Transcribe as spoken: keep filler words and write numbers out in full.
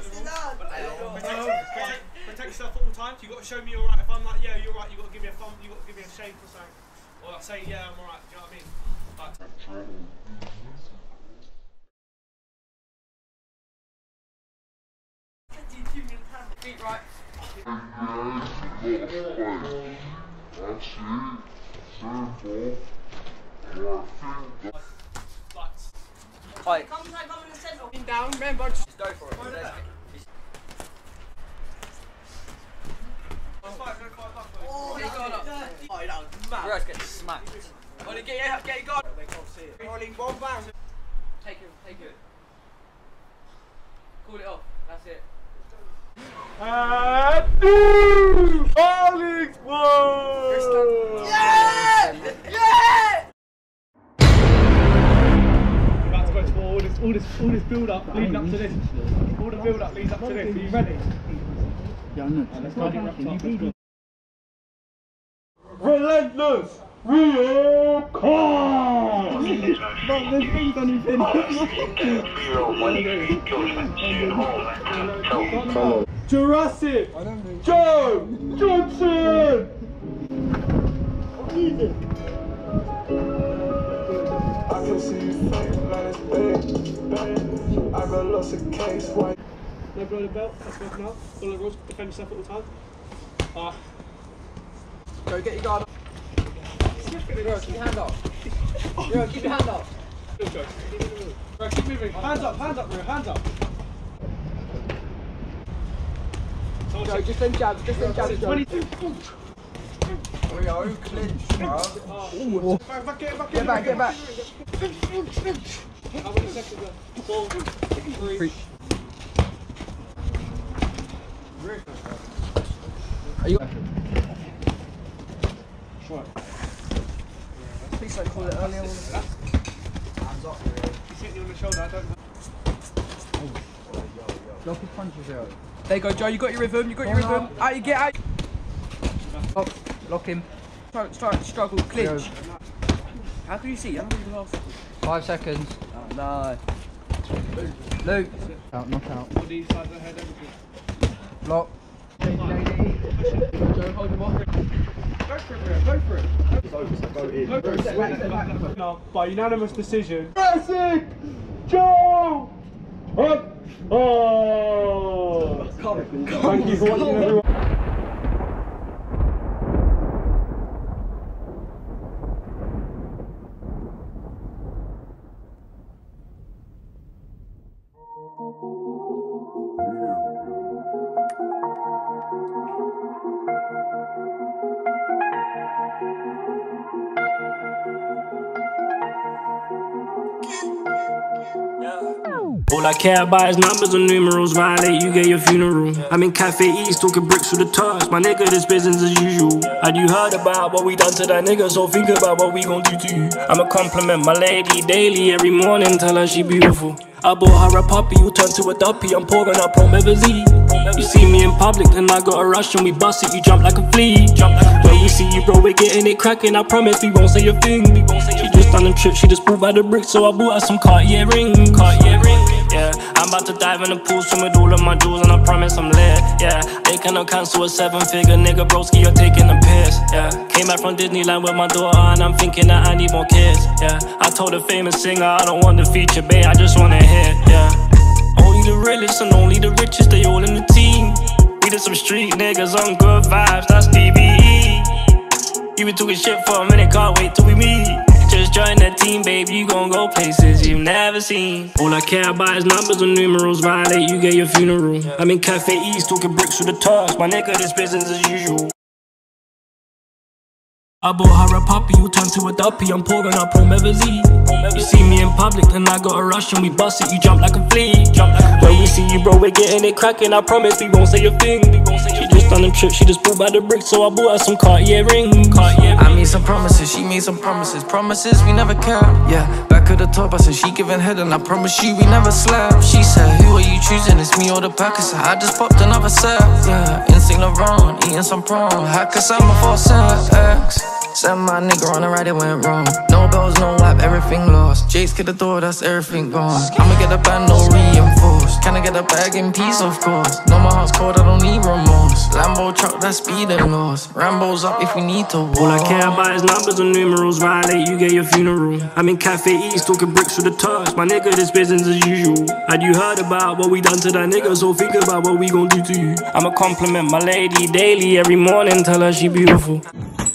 Protect, protect yourself at all times. You got to show me you're right. If I'm like, yeah, you're right, you got to give me a thumb. You got to give me a shake or something. Or I say, yeah, I'm alright. Do you know what I mean? Like, feet right. Right. Come, come in the centre. Down, remember, just go for it. Go for it. Oh, he got up. Oh, that was mad. Rose gets smacked. Oh, get your, get your guard. They can't see it. Rolling one bang. Take it, take it. Call it off. That's it. And two! Alex, whoa! Yeah! Yeah! We're about to go to all this, all this, all this build up leading up to this. All the build up leads up to this. Are you ready? Yeah, I'm not. Let's go. Relentless Rio Khan! But there's things on his head. Jurassic Joe Johnson! I can see you fake, man, it's big, big. I got lost of case, white. No blow the belt, that's good now. Follow the rules, defend yourself at all times. Alright. Go, get your guard up. Bro, keep your hand up. Bro, keep your hand up. Good go. Bro, keep moving. Hands up, hands up, bro, hands up. Go, just them jabs, just them jabs, Joe. Rio, clinch, bro. Back, back, get back, Get back, get back. How many seconds left? Four, three. Three. Are you? Right. Please don't call it earlier. Hands up, he's hitting you on the shoulder, I don't know. Lock his punches out. There you go, Joe, you got your rhythm, you got your Oh, rhythm. no. Out you get out. Oh, lock him. Start, start, struggle, clinch. Go. How can you see? How many last? Five seconds. Oh, no. Luke. Out, knock out. Body, side of the head, everything. Block. Joe, hold him off. Go for it, Rio, go for it. Go for it. Now, by unanimous decision. Jurassic Joe! Up! Oh! Thank you for watching, everyone. All I care about is numbers and numerals. Violate, you get your funeral. I'm in Cafe East, talking bricks through the tugs. My nigga, this business as usual. Had you heard about what we done to that nigga? So think about what we gon' do to you. I'ma compliment my lady daily, every morning, tell her she beautiful. I bought her a puppy, who turned to a duppy. I'm pouring up Pro Mevazine. You see me in public, then I got a rush and we bust it. You jump like a flea. When we see you, bro, we're getting it cracking. I promise we won't say a thing. She just done a trip, she just bought by the bricks, so I bought her some Cartier rings. Cartier rings. Yeah, I'm about to dive in the pool, swim with all of my jewels, and I promise I'm lit. Yeah, they cannot cancel a seven-figure nigga, broski, you're taking a piss. Yeah, came back from Disneyland with my daughter, and I'm thinking that I need more kids. Yeah, I told a famous singer I don't want the feature, babe, I just wanna hit. Yeah, only the realest and only the richest, they all in the team. We did some street niggas on good vibes, that's D B E. You been talking shit for a minute, can't wait till we meet. Just join the team, babe, you gon' go places you've never seen. All I care about is numbers and numerals. Violate, you get your funeral. I'm in Cafe East, talking bricks through the tugs. My nigga, this business as usual. I bought her a puppy, who turned to a duppy. I'm pouring up Pro Mevazine. You see me in public, then I got a rush and we bust it. You jump like a flea. When we see you, bro, we're getting it cracking. I promise we won't say a thing. She just done a trip, she just bought by the bricks, so I bought her some Cartier rings. I made some promises, she made some promises. Promises we never kept. Yeah, back at the top, I said she giving head, and I promise you we never slept. She said, who are you choosing? It's me or the pack? I said, I just popped another set. Yeah, instinct Laurent, eating some prawn. Hack a summer for sex. Send my nigga on the ride, it went wrong. No bells, no lap, every everything lost. Jake's get the door, that's everything gone. I'ma get the band, no reinforced. Can I get a bag in peace, of course? No, my heart's cold, I don't need remorse. Lambo truck, that's speed and loss. Rambo's up if we need to walk. All I care about is numbers and numerals. Violate, you get your funeral. I'm in Cafe East, talking bricks with the touch. My nigga, this business as usual. Had you heard about what we done to that nigga? So think about what we gon' do to you. I'ma compliment my lady daily, every morning, tell her she beautiful.